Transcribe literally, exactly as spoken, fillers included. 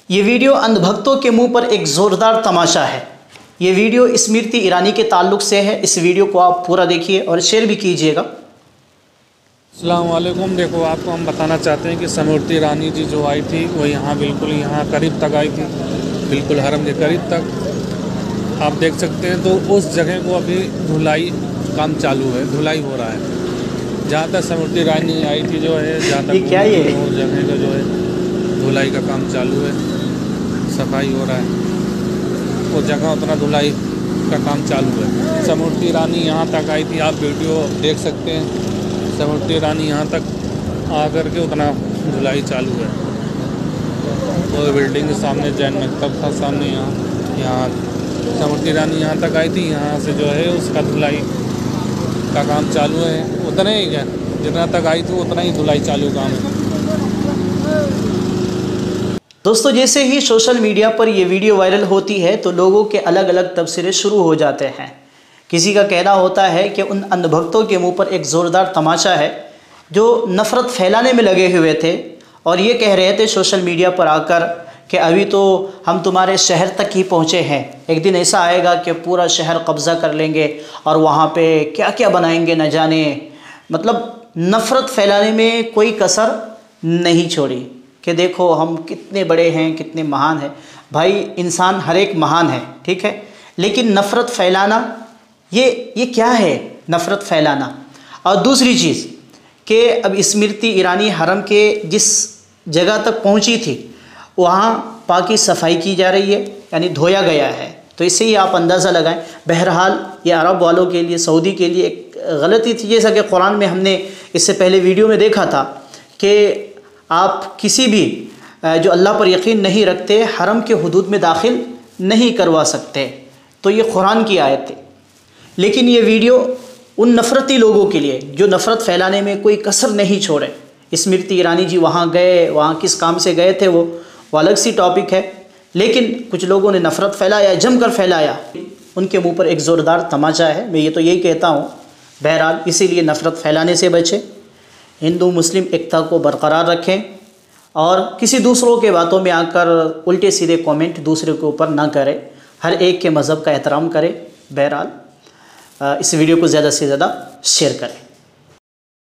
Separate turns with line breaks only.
ये वीडियो अंधभक्तों के मुंह पर एक ज़ोरदार तमाशा है। ये वीडियो स्मृति ईरानी के ताल्लुक़ से है। इस वीडियो को आप पूरा देखिए और शेयर भी कीजिएगा।
अस्सलाम वालेकुम। देखो, आपको हम बताना चाहते हैं कि स्मृति ईरानी जी जो आई थी वो यहाँ बिल्कुल यहाँ करीब तक आई थी, बिल्कुल हरम के करीब तक आप देख सकते हैं। तो उस जगह को अभी धुलाई काम चालू है, धुलाई हो रहा है। जहाँ तक स्मृति ईरानी आई थी जो है, जहाँ तक
क्या ये
वो जगह का जो है धुलाई का काम चालू है, सफाई हो रहा है। वो जगह उतना धुलाई का काम चालू है। स्मृति ईरानी यहाँ तक आई थी, आप वीडियो देख सकते हैं। स्मृति ईरानी यहाँ तक आकर के उतना धुलाई चालू है। वो बिल्डिंग के सामने जैन मकतब था, सामने यहाँ यहाँ स्मृति ईरानी यहाँ तक आई थी। यहाँ से जो है उसका धुलाई का काम चालू है। उतना ही क्या, जितना तक आई थी उतना ही धुलाई चालू काम है।
दोस्तों, जैसे ही सोशल मीडिया पर ये वीडियो वायरल होती है तो लोगों के अलग अलग तबसरे शुरू हो जाते हैं। किसी का कहना होता है कि उन अंधभक्तों के मुंह पर एक ज़ोरदार तमाशा है जो नफ़रत फैलाने में लगे हुए थे और ये कह रहे थे सोशल मीडिया पर आकर कि अभी तो हम तुम्हारे शहर तक ही पहुँचे हैं, एक दिन ऐसा आएगा कि पूरा शहर कब्ज़ा कर लेंगे और वहाँ पे क्या क्या बनाएंगे न जाने। मतलब नफ़रत फैलाने में कोई कसर नहीं छोड़ी कि देखो हम कितने बड़े हैं, कितने महान हैं। भाई, इंसान हर एक महान है, ठीक है, लेकिन नफ़रत फैलाना ये ये क्या है? नफ़रत फैलाना। और दूसरी चीज़ कि अब स्मृति ईरानी हरम के जिस जगह तक पहुंची थी वहाँ पाकी सफाई की जा रही है, यानी धोया गया है। तो इससे ही आप अंदाज़ा लगाएं। बहरहाल ये अरब वालों के लिए, सऊदी के लिए एक गलती थी। जैसा कि कुरान में हमने इससे पहले वीडियो में देखा था कि आप किसी भी जो अल्लाह पर यकीन नहीं रखते हरम के हुदूद में दाखिल नहीं करवा सकते। तो ये कुरान की आयत है। लेकिन ये वीडियो उन नफ़रती लोगों के लिए जो नफ़रत फैलाने में कोई कसर नहीं छोड़े। स्मृति ईरानी जी वहाँ गए, वहाँ किस काम से गए थे वो वो अलग सी टॉपिक है, लेकिन कुछ लोगों ने नफ़रत फैलाया, जमकर फैलाया। उनके मुंह पर एक ज़ोरदार तमाचा है। मैं ये तो यही कहता हूँ। बहरहाल इसीलिए नफ़रत फैलाने से बचें, हिंदू मुस्लिम एकता को बरकरार रखें और किसी दूसरों के बातों में आकर उल्टे सीधे कमेंट दूसरे के ऊपर ना करें। हर एक के मज़हब का एहतराम करें। बहरहाल इस वीडियो को ज़्यादा से ज़्यादा शेयर करें।